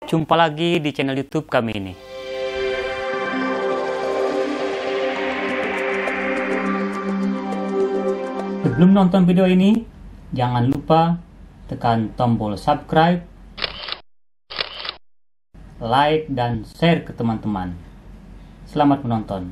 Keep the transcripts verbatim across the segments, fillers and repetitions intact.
Jumpa lagi di channel YouTube kami ini. Sebelum nonton video ini, jangan lupa tekan tombol subscribe, like, dan share ke teman-teman. Selamat menonton.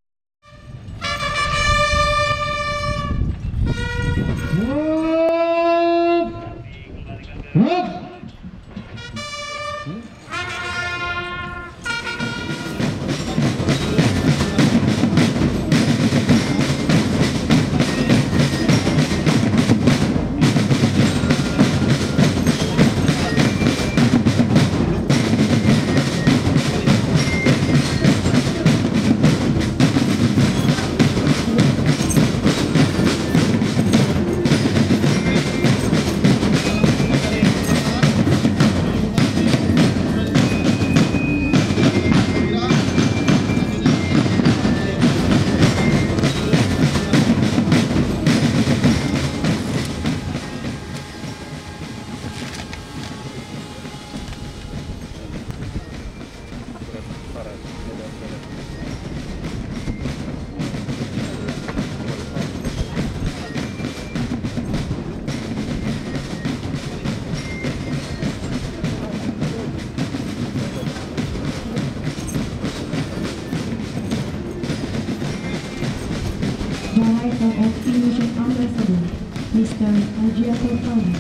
Director of Fusion Ambassador, Mister Ajiatul Fahmi.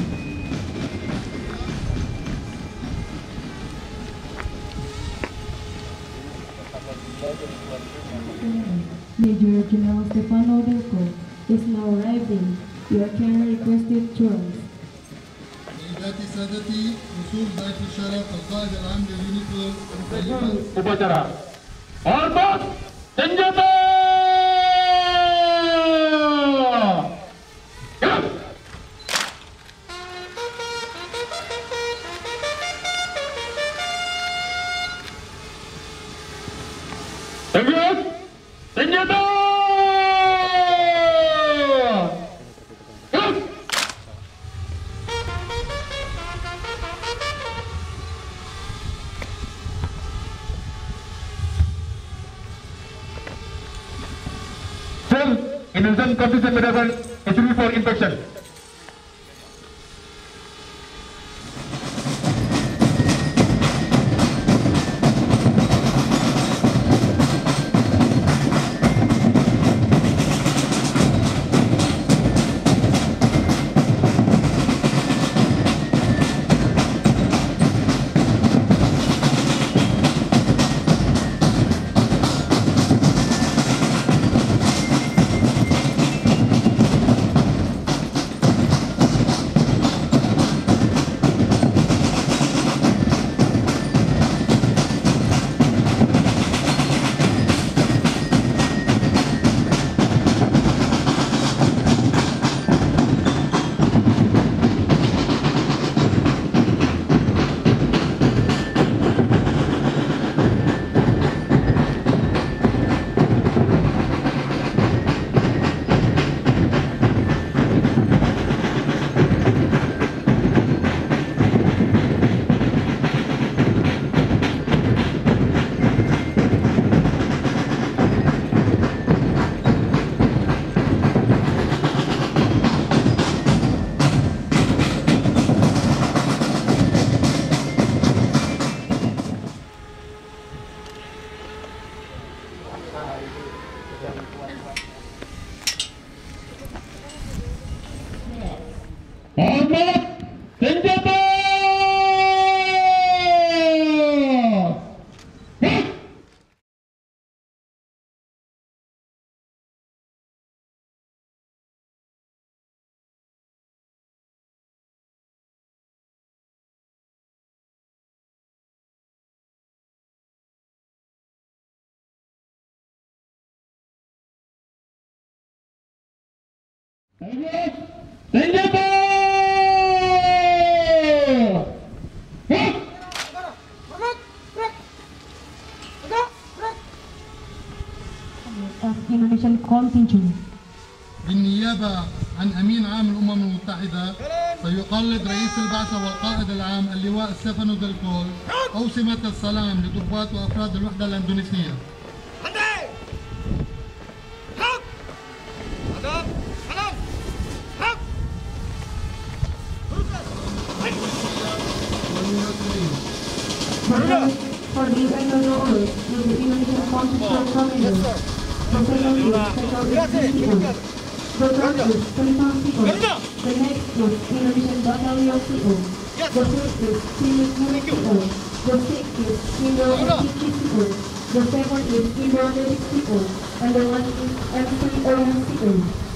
Major General Stefano Delco is now arriving. Your can requested choice. سيداتي سادتي وصول ضيف الشرف القائد العام لليونيكو upacara hormat senjata gerak tegas senjata gerak Innocent condition medicine H B for infection. Hormat senjata senjata Of Indonesian contingent. بالنيابة عن أمين عام الأمم المتحدة سيقلد رئيس البعثة والقائد العام اللواء ستيفانو ديلكول أوسمة السلام لضباط وأفراد الوحدة الإندونيسية. For the Indonesian orders with the Indonesian Constitutional Commander, the second is Secretary Civil, the third is Tentang Civil, the next is Indonesian Battalion Civil, the fifth is Timur Unit Civil, the sixth is Indo-N T T Civil, the seventh is Indo-Medic Civil, and the last is M C O M Civil.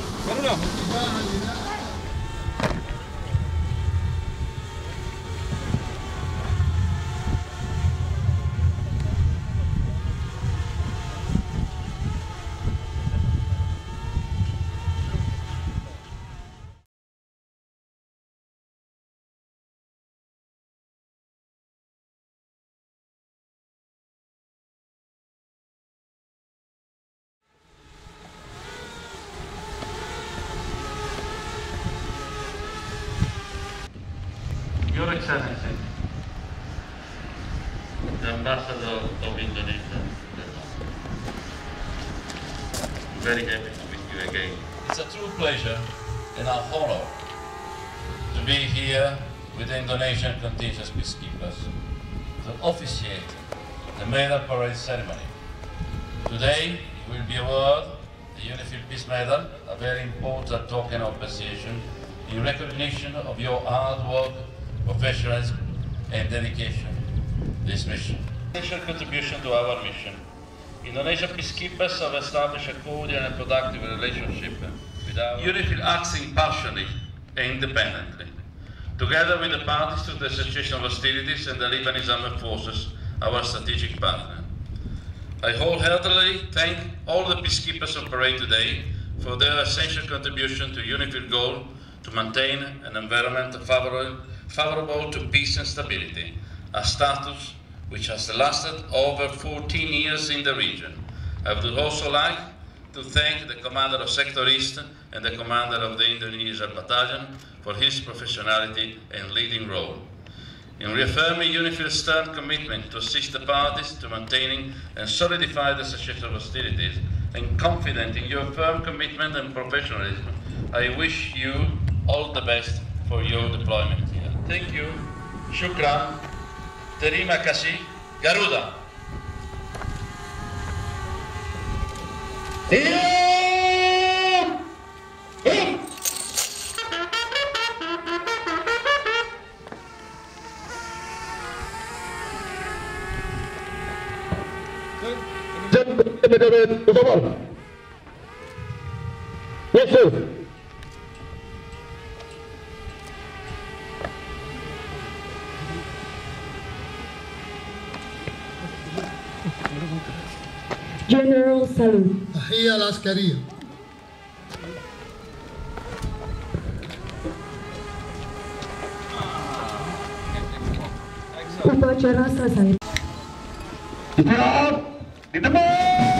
Your Excellency, the Ambassador of Indonesia, I'm very happy to meet you again. It's a true pleasure and an honor to be here with the Indonesian contingent peacekeepers to officiate the Medal Parade ceremony. Today, you will be awarded the UNIFIL Peace Medal, a very important token of appreciation in recognition of your hard work, professionalism and dedication to this mission. Essential contribution to our mission. Indonesian peacekeepers have established a cordial and productive relationship with our UNIFIL acts impartially and independently, together with the parties to the cessation of hostilities and the Lebanese Armed Forces, our strategic partner. I wholeheartedly thank all the peacekeepers on parade today for their essential contribution to UNIFIL goal to maintain an environment favorable favorable to peace and stability, a status which has lasted over fourteen years in the region. I would also like to thank the commander of Sector East and the commander of the Indonesian Battalion for his professionality and leading role. In reaffirming UNIFIL's stern commitment to assist the parties to maintaining and solidify the cessation of hostilities, and confident in your firm commitment and professionalism, I wish you all the best for your deployment here. Thank you. Shukran. Terima kasih. Garuda. Yes, sir. General salute. تحية العسكرية. Upacara selesai. Istirahat di tempat.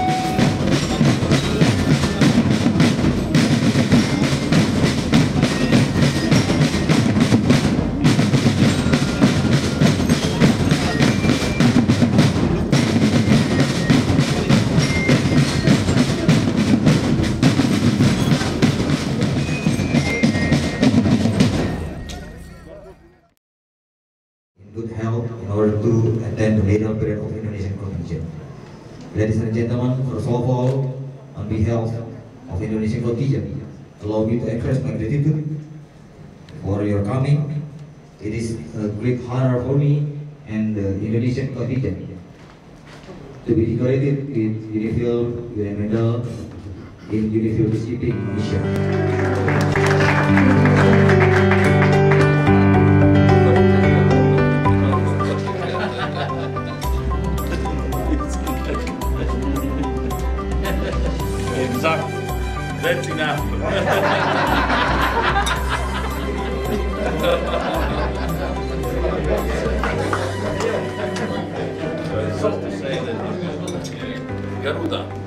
Good health in order to attend the medal parade of Indonesian contingent. Ladies and gentlemen, first of all, on behalf of Indonesian contingent, allow me to express my gratitude for your coming. It is a great honor for me and the Indonesian contingent to be decorated with UNIFIL U N medal in UNIFIL peacekeeping mission. Exactly. That's enough. So it's to say that Garuda.